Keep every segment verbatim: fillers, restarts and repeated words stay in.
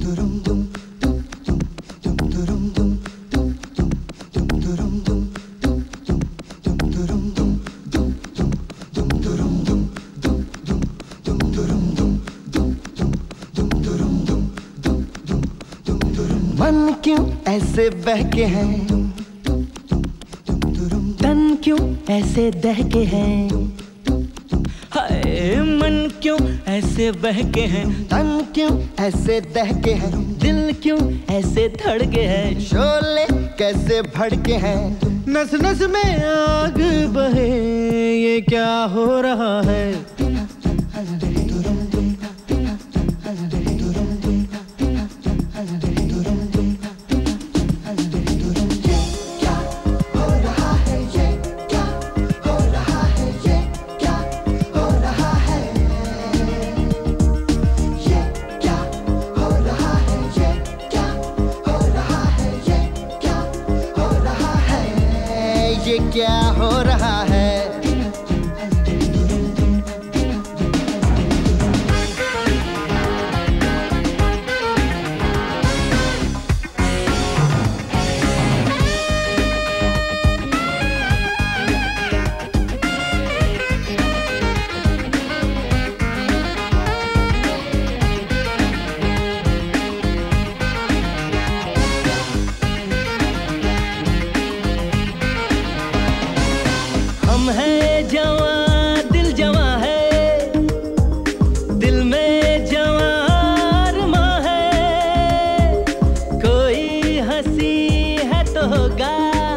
मन क्यों ऐसे बहके हैं, तन क्यों ऐसे दहके हैं, हाय मन क्यों ऐसे बहके हैं, तन क्यों ऐसे दहके हैं, दिल क्यों ऐसे धड़के हैं, शोले कैसे भड़के हैं, नस नस में आग बहे, ये क्या हो रहा है। ये क्या हो रहा है। हम है जवां, दिल जवां है, दिल में जवां अरमां है, कोई हंसी है तो होगा,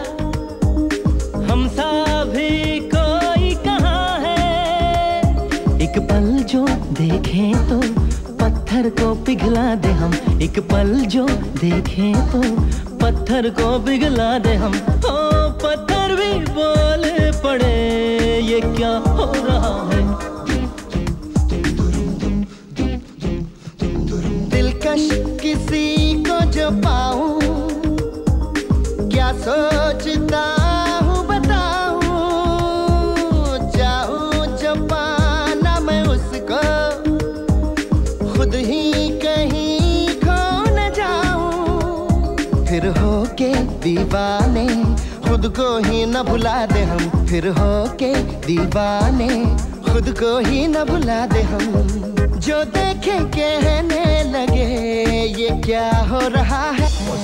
हम सा भी कोई कहाँ है। एक पल जो देखें तो पत्थर को पिघला दे हम, एक पल जो देखें तो पत्थर को पिघला दे हम, ओ पत्थर भी बोल पड़े, ये क्या हो रहा है। दिलकश किसी को जो पाऊं, क्या सोचता हूँ बताऊं, चाहूं जो पाना मैं उसको, खुद ही कहीं खो न जाऊं, फिर होके दीवाने खुद को ही न भुला दे हम, फिर होके दीवाने खुद को ही न भुला दे हम, जो देखे कहने लगे ये क्या हो रहा है।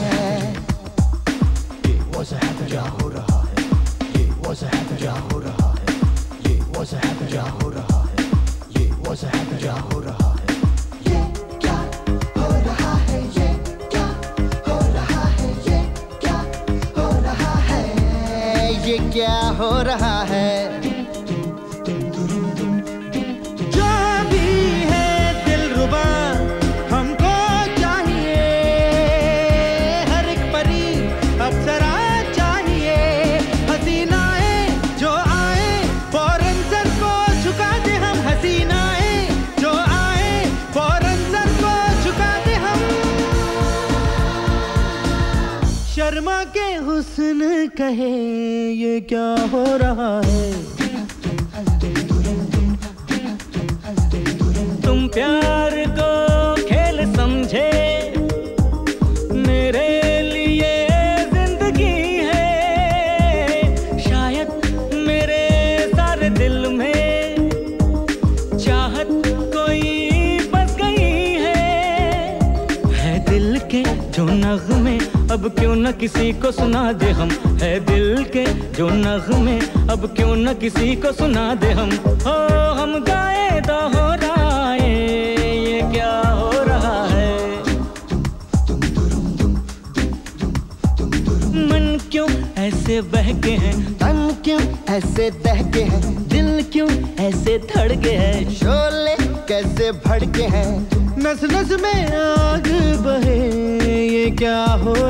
ये क्या हो रहा है, ये क्या हो रहा है, ये क्या हो रहा है, ये क्या हो रहा है, ये क्या हो रहा है, ये क्या हो रहा है, ये क्या हो रहा है, ये क्या हो रहा है। जो भी है दिलरुबा हमको चाहिए, हर एक परी अप्सरा चाहिए, हसीनाएं जो आए फौरन सर को झुका दे हम, हसीनाएं जो आए फौरन सर को झुका दे हम, शर्मा के हुस्न कहे ये क्या हो रहा है। तुम प्यार को खेल समझे, मेरे लिए जिंदगी है, शायद मेरे सारे दिल में चाहत कोई बस गई है, है दिल के जो नग़्मे अब क्यों न किसी को सुना दे हम, है दिल के जो नग़्मे अब क्यों न किसी को सुना दे हम, हो हम गाए दोहराए ये क्या हो रहा है। मन क्यों ऐसे बहके हैं, तन क्यों ऐसे दहके हैं, दिल क्यों ऐसे धड़के हैं, शोले कैसे भड़के हैं, नस नस में आग बहे, ये क्या हो